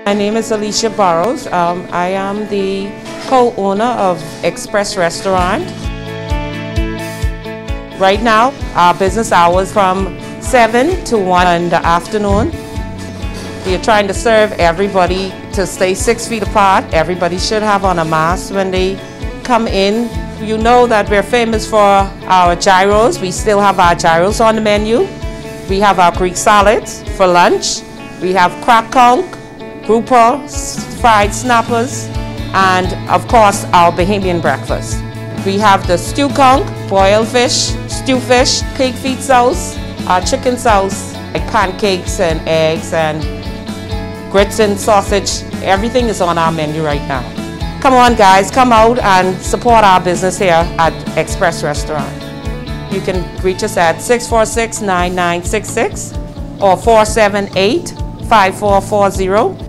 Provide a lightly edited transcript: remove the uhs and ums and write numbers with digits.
My name is Alicia Burrows. I am the co-owner of Express Restaurant. Right now, our business hours from 7 to 1 in the afternoon. We are trying to serve everybody to stay 6 feet apart. Everybody should have on a mask when they come in. You know that we're famous for our gyros. We still have our gyros on the menu. We have our Greek salads for lunch. We have crack conch, grouper, fried snappers, and of course our Bahamian breakfast. We have the stew conch, boiled fish, stew fish, pig feet sauce, our chicken sauce, like pancakes and eggs and grits and sausage. Everything is on our menu right now. Come on guys, come out and support our business here at Express Restaurant. You can reach us at 646-9966 or 478-5440.